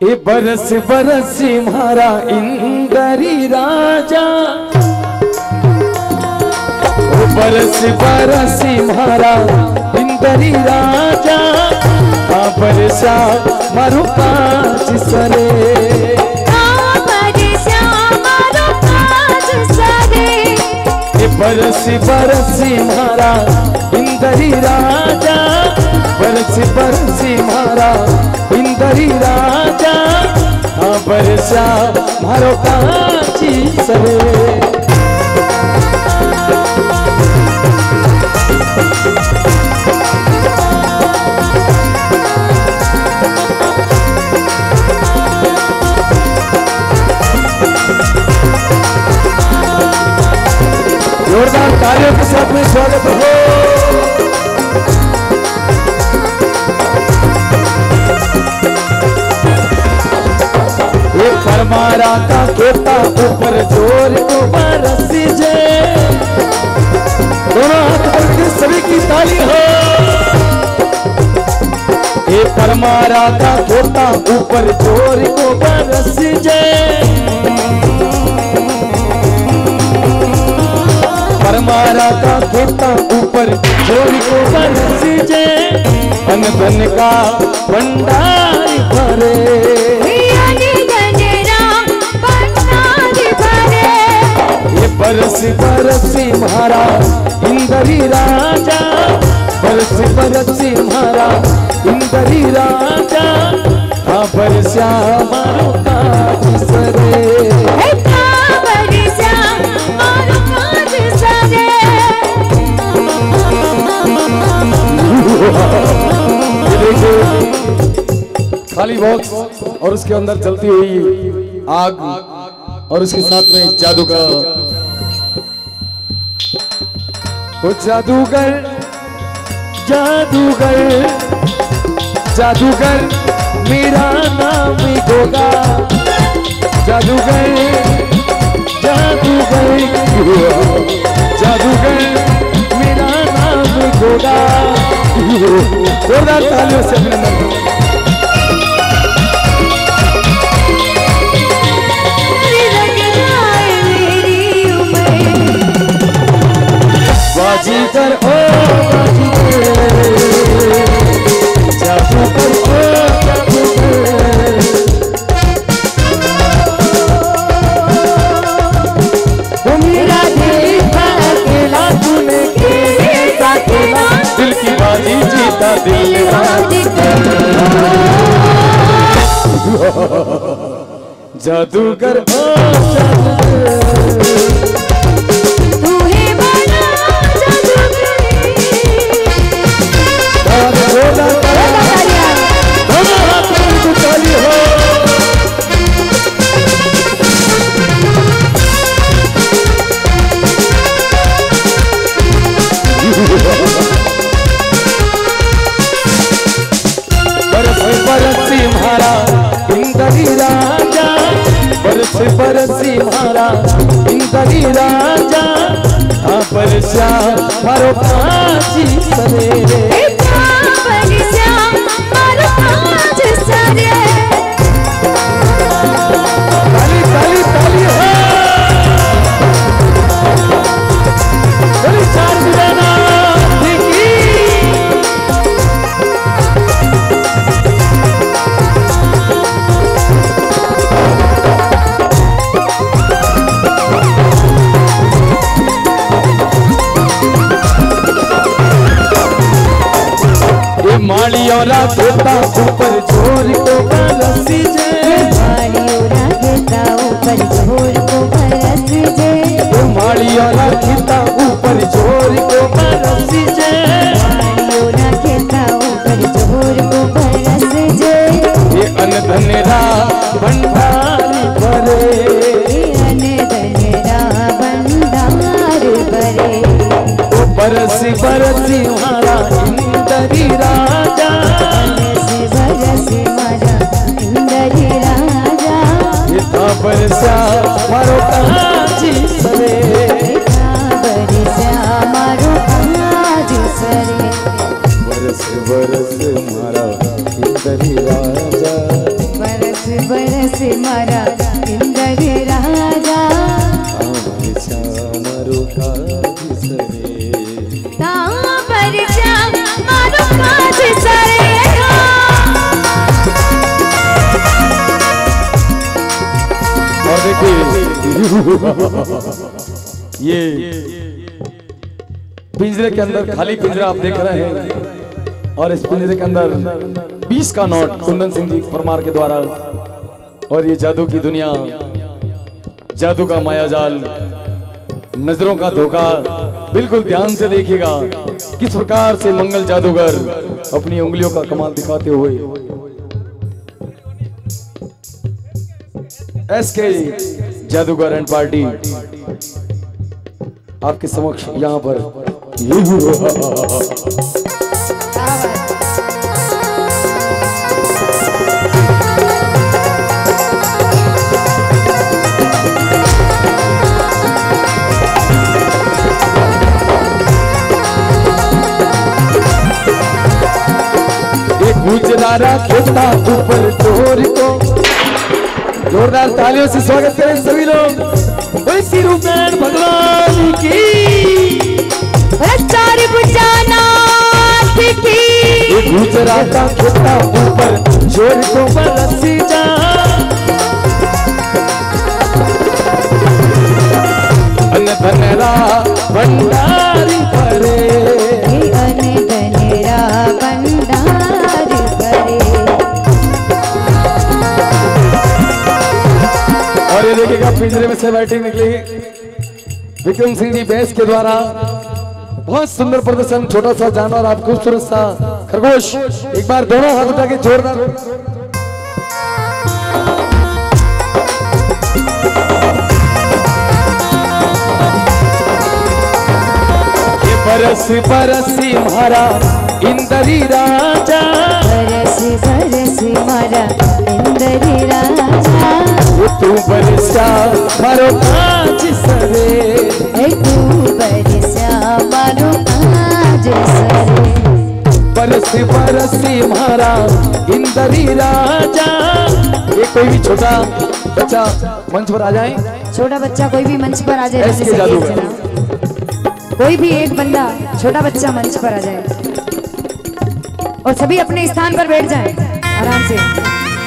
ए बरस बरस मारा इंदरी राजा, ओ बरस बरस मारा इंदरी राजा, आ बरसा मारू काज सरे, आ बरसा मारू काज सरे। ए बरस बरस मारा इंदरी राजा, बरस बरस मारा इंदरी राजा, आ बरसा मारो काजी सरे। जोरदार तालियों के साथ में स्वागत हो। परमारा का खेता ऊपर जोर को बरस जे, दोनों हाथ करके सभी की ताली हो। ये परमारा का खेता ऊपर जोर को बरस जे, परमारा का खेता ऊपर जोर को बरस जे, अन धन का भंडार भरे, बरस बरस मारा इंदरी राजा, बरस बरस मारा इंदरी राजा, आ बरसा मारो काज सरे, आ बरसा मारो काज सरे। खाली बॉक्स और उसके अंदर जलती हुई आग और उसके साथ में जादू का वो जादूगर जादूगर जादूगर मेरा नाम गोगा, जादूगर जादूगर जादूगर मेरा नाम गोगा। जोरदार तालियों से अभिनंदन। बाजीगर ओ बाजीगर, जादूगर ओ जादूगर, वो मेरा दिल था अकेला, तूने खेला अकेला, दिल की बाजी जीता दिल जादूगर ओ जादूगर, बरस बरस मारा इंदरी राजा, आ बरसा मारो काजी सरे, आ बरसा मारो काज सरे। ताली ताली ताली हो, चार बजाना देखी। मालियोरा खेता ऊपर जोर को बरस जे, मालियोरा खेता ऊपर जोर को बरस जे, मालियोरा खेता ऊपर जोर को बरस जे, मालियोरा खेता ऊपर जोर को बरस जे, ये अन धनेरा भंडार भरे, अन धनेरा भंडार भरे। वो बरस बरस मारा इंदरी राजा, बरस मारा इंदरी राजा, बरसा मारो काजी सरे, बरसा मारो काज सरे। बरस बरस मारा इंदरी राजा, बरस मारा इंदर राजा मारो काज सरे तावा परिचा मारो काज सरे और देखिए ये पिंजरे के अंदर खाली पिंजरा आप देख रहे हैं और इस पिंजरे के अंदर 20 का नोट कुंदन सिंह जी परमार के द्वारा और ये जादू की दुनिया, जादू का मायाजाल, नजरों का धोखा। बिल्कुल ध्यान से देखिएगा किस प्रकार से मंगल जादूगर अपनी उंगलियों का कमाल दिखाते हुए एसके जादूगर एंड पार्टी आपके समक्ष यहाँ पर गुजरारा खेता ऊपर चोर को जोरदार तालियों से स्वागत करें सभी लोग। वैसी रूपैन भगवान की चार बुझाना की गुजराता खेता ऊपर चोर को बरसी जा अन धनरा भंडारी परे अन धनरा भंडारी परे। और ये देखिएगा पिंजरे में से बैटिंग निकली विक्रम सिंह जी बैस के द्वारा। बहुत सुंदर प्रदर्शन, छोटा सा जानवर आप खूबसूरत सा खरगोश। एक बार दोनों हाथ उठा के जोरदार बरस बरसी मारा इंदरी राजा बरस बरस मारा इंदरी राजा तू बरसा मारो काज सरे तू बरसा मारो काज सरे बरस बरसी मारा इंदरी राजा। ये कोई भी छोटा बच्चा मंच पर आ जाए, छोटा बच्चा कोई भी मंच पर आ जाए, एसके जादूगर कोई भी एक बंदा छोटा बच्चा मंच पर आ जाए और सभी अपने स्थान पर बैठ जाएं आराम से।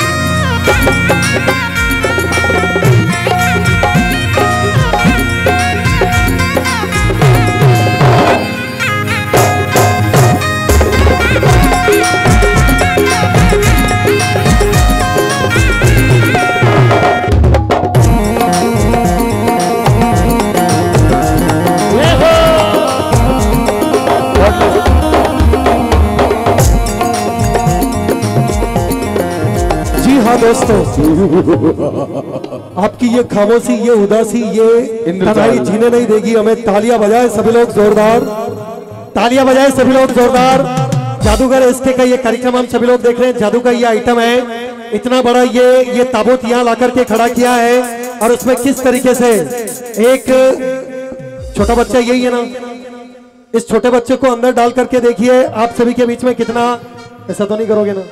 हाँ दोस्तों, आपकी ये खामोशी, ये उदासी, ये तन्हाई जीने नहीं देगी हमें। तालियां बजाए सभी लोग जोरदार, तालियां बजाए सभी लोग जोरदार। जादूगर एसके का ये कार्यक्रम हम सभी लोग देख रहे हैं। जादू का ये आइटम है, इतना बड़ा ये ताबूत यहाँ ला करके खड़ा किया है और उसमें किस तरीके से एक छोटा बच्चा, यही है ना, इस छोटे बच्चे को अंदर डाल करके देखिए आप सभी के बीच में कितना, ऐसा तो नहीं करोगे ना?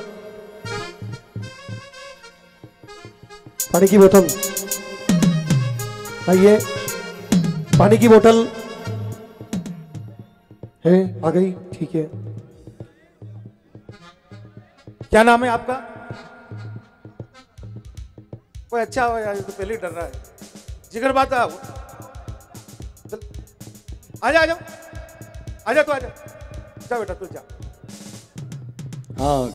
पानी की बोतल आइए, पानी की बोतल है, आ गई, ठीक है। क्या नाम है आपका? कोई अच्छा हो यार, तो पहले ही डर रहा है। जिगर बात है, आजा आजा आजा, तू आजा, जा बेटा तू जा। हाँ